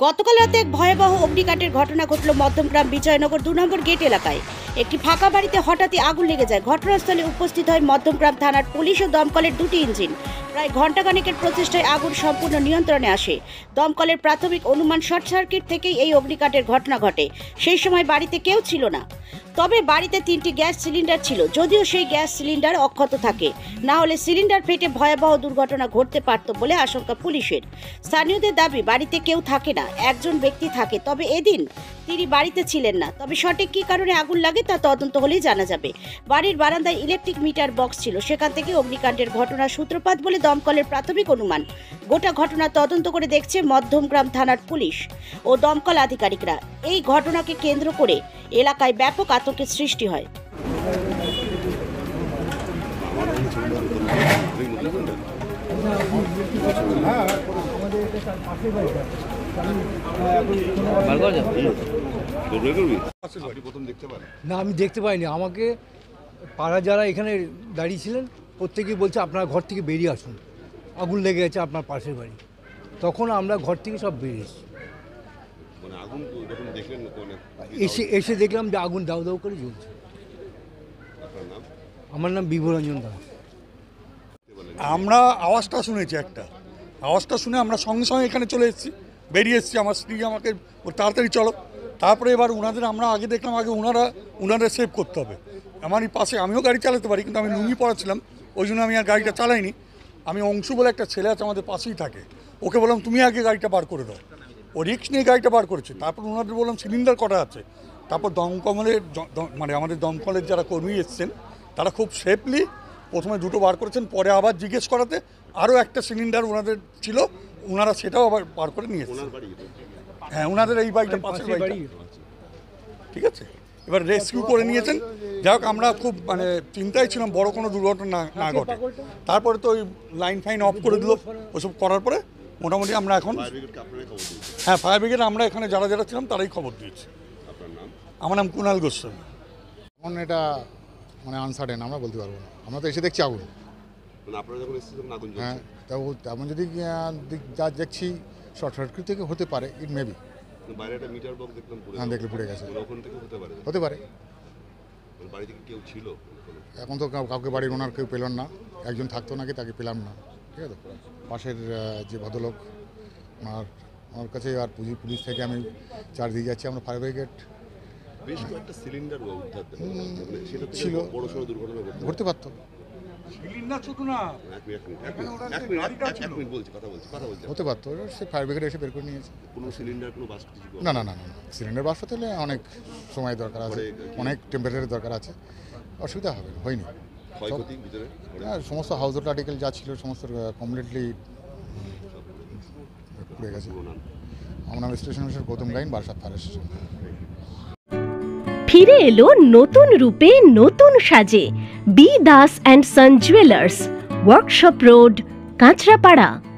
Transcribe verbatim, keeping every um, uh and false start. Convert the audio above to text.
গতকাল রাতে এক ভয়াবহ অগ্নিকাণ্ডের ঘটনা ঘটল মধ্যমগ্রাম বিজয়নগর দু নম্বর গেট এলাকায়। একটি ফাঁকা বাড়িতে হঠাৎই আগুন লেগে যায়। ঘটনাস্থলে উপস্থিত হয় মধ্যমগ্রাম থানার পুলিশ ও দমকলের দুটি ইঞ্জিন। প্রায় ঘণ্টাখানেকের প্রচেষ্টায় আগুন সম্পূর্ণ নিয়ন্ত্রণে আসে। দমকলের প্রাথমিক অনুমান শর্ট সার্কিট থেকেই এই অগ্নিকাণ্ডের ঘটনা ঘটে। সেই সময় বাড়িতে কেউ ছিল না, তবে বাড়িতে তিনটি গ্যাস সিলিন্ডার ছিল। যদিও সেই গ্যাস সিলিন্ডার অক্ষত থাকে, না হলে সিলিন্ডার ফেটে ভয়াবহ দুর্ঘটনা ঘটতে পারত বলে আশঙ্কা পুলিশের। স্থানীয়দের দাবি, বাড়িতে কেউ থাকে না, একজন ব্যক্তি থাকে, তবে এদিন তিনি বাড়িতে ছিলেন না। তবে সঠিক কী কারণে আগুন লাগে তা তদন্ত হলেই জানা যাবে। বাড়ির বারান্দায় ইলেকট্রিক মিটার বক্স ছিল, সেখান থেকে অগ্নিকাণ্ডের ঘটনার সূত্রপাত বলে দমকলের প্রাথমিক অনুমান। গোটা ঘটনা তদন্ত করে দেখছে মধ্যমগ্রাম থানার পুলিশ ও দমকল আধিকারিকরা। এই ঘটনাকে কেন্দ্র করে এলাকায় ব্যাপক আতঙ্কের সৃষ্টি হয়। না, আমি দেখতে পাইনি। আমাকে পাড়া যারা এখানে দাঁড়িয়ে ছিলেন প্রত্যেকেই বলছে আপনার ঘর থেকে বেরিয়ে আসুন, আগুন লেগে গেছে আপনার পাশের বাড়ি। তখন আমরা ঘর থেকে সব বেরিয়েছি। এসে এসে দেখলাম যে আগুন দাউ দাউ করে জ্বলছে। আমার নাম বিভরঞ্জন দাস। আমরা আওয়াজটা শুনেছি, একটা আওয়াজটা শুনে আমরা সঙ্গে সঙ্গে এখানে চলে এসেছি, বেরিয়ে এসেছি। আমার স্ত্রী আমাকে তাড়াতাড়ি চলো। তারপরে এবার ওনাদের আমরা আগে দেখলাম, আগে ওনারা ওনারা সেভ করতে হবে। আমারই পাশে, আমিও গাড়ি চালাতে পারি, কিন্তু আমি লুঙ্গি পরা ছিলাম, ওই জন্য আমি আর গাড়িটা চালাইনি। আমি অংশু বলে একটা ছেলে আছে আমাদের পাশেই থাকে, ওকে বললাম তুমি আগে গাড়িটা বার করে দাও। ও রিক্স নিয়ে গাড়িটা বার করেছে। তারপর ওনাদের বললাম সিলিন্ডার কটা আছে। তারপর দমকলের মানে আমাদের দমকলের যারা কর্মী এসছেন তারা খুব সেফলি প্রথমে দুটো বার করেছেন, পরে আবার জিজ্ঞেস করাতে আরও একটা সিলিন্ডার ওনাদের ছিল, ওনারা সেটাও আবার বার করে নিয়ে এসেছেন। হ্যাঁ, ওনাদের এই বাড়িটা পাশের বাড়ি, ঠিক আছে। এবার রেস্কিউ করে নিয়েছেন। যাই হোক, আমরা খুব মানে চিন্তায় ছিলাম বড় কোনো দুর্ঘটনা না ঘটে। তারপরে তো ওই লাইন ফাইন অফ করে দিল। ওসব করার পরে মোটামুটি আমরা এখন, হ্যাঁ ফায়ার ব্রিগেড আমরা এখানে যারা যারা ছিলাম তারাই খবর দিয়েছি। আমার নাম কুণাল গোস্বামী। এখন এটা মানে আনসার্টেন, আমরা বলতে পারবো না। আমরা তো এসে দেখছি আগুন। হ্যাঁ, তেমন যদি যা দেখছি শর্ট সার্কিট থেকে হতে পারে, ইট মেবি। হ্যাঁ, দেখলে পুড়ে গেছে, হতে পারে। এখন তো কাউকে বাড়ির ওনার কেউ পেলেন না। একজন থাকতো নাকি, তাকে পেলাম না, ঠিক আছে। পাশের যে ভদ্রলোক, ওনার ওনার কাছে আর পুলিশ পুলিশ থেকে আমি চার্জ দিয়ে যাচ্ছি। আমরা ফায়ার ব্রিগেড ছিল, ঘটতে পারতো। হতে পারতো, সে ফায়ার ব্রিগেড এসে বের করে নিয়েছে। না না না না সিলিন্ডার বাস্ট হতে হলে অনেক সময় দরকার আছে, অনেক টেম্পারেচারের দরকার আছে, অসুবিধা হবে না, হয়নি। হ্যাঁ, সমস্ত হাউস হোল্ড আর্টিকেল যা ছিল সমস্ত কমপ্লিটলি পুড়ে গেছে। আমার নাম station mister Gautam Gain, Barasat fire station. ফিরে এলো নতুন রূপে, নতুন সাজে B Das and son jewellers, workshop road, Kanchrapara.